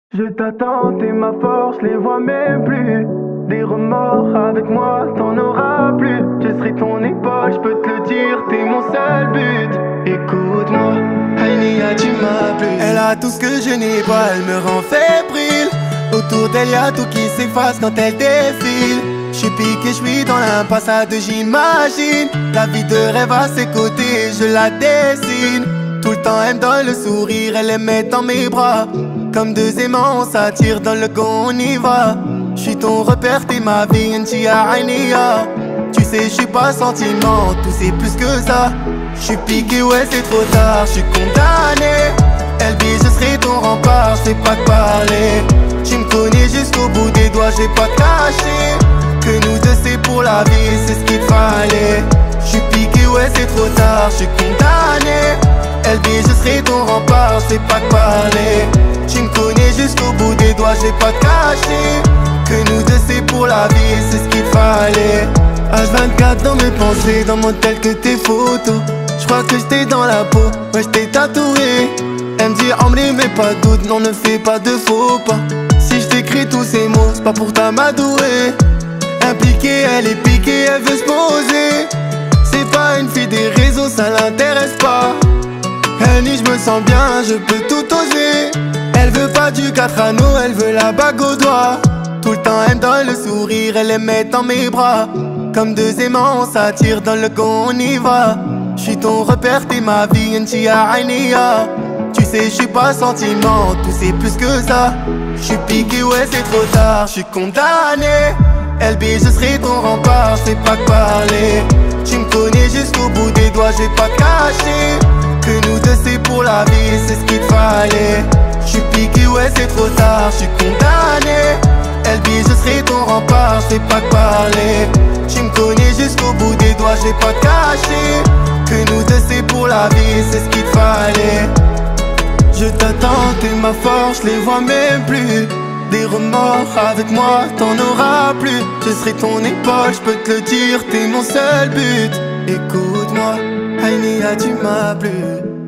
Je t'attends, t'es ma force, les vois même plus. Des remords avec moi, t'en auras plus. Je serai ton épaule, je peux te le dire, t'es mon seul but. Écoute-moi, Aïnia, tu m'as plu. Elle a tout ce que je n'ai pas, elle me rend fébrile. Autour d'elle y'a tout qui s'efface quand elle défile. J'suis piqué, j'suis dans l'impasse à deux, j'imagine la vie de rêve à ses côtés, je la dessine. Tout le temps elle me donne le sourire, elle aime mettre dans mes bras. Comme deux aimants on s'attire, dans le go on y va. J'suis ton repère, t'es ma vie, Ntia Aïnia. Tu sais j'suis pas sentiment, tout c'est plus que ça. J'suis piqué, ouais c'est trop tard, j'suis condamné. Elle dit je serai ton rempart, j'sais pas te parler. Tu me connais jusqu'au bout des doigts, j'ai pas caché que nous deux c'est pour la vie, c'est ce qu'il fallait. J'suis piqué, ouais c'est trop tard, j'suis condamné. Elle dit je serai ton rempart, j'sais pas te parler. Tu me connais jusqu'au bout des doigts, j'ai pas caché que nous deux c'est pour la vie, c'est ce qu'il fallait. H24 dans mes pensées, dans mon tel que tes photos. J'crois que j'étais dans la peau, ouais j't'ai tatoué. Elle me dit emmener mais pas de doute, non ne fais pas de faux pas. Si j't'écris tous ces mots, c'est pas pour t'amadouer. Impliquée, elle est piquée, elle veut se poser. C'est pas une fille des réseaux, ça l'intéresse pas. Elle dit je me sens bien, je peux tout oser. Elle veut pas du 4 anneaux, elle veut la bague au doigt. Tout le temps elle me donne le sourire, elle aime mettre dans mes bras. Comme deux aimants on s'attire, dans le go on y va. J'suis ton repère, t'es ma vie, Ntia Aïnia. Tu sais j'suis pas sentiment, tout c'est plus que ça. J'suis piqué, ouais c'est trop tard, j'suis condamné. LB je serai ton rempart, j'sais pas que parler. Tu me connais jusqu'au bout des doigts, j'ai pas caché que nous deux c'est pour la vie, c'est ce qu'il fallait. J'suis piqué, ouais c'est trop tard, j'suis condamné. LB je serai ton rempart, j'sais pas que parler. Tu me connais jusqu'au bout des doigts, j'ai pas caché que nous deux c'est pour la vie, c'est ce qu'il fallait. Je t'attends, t'es ma force, les vois même plus. Des remords avec moi, t'en auras plus. Je serai ton épaule, je peux te le dire, t'es mon seul but. Écoute-moi, Aïnia, tu m'as plu.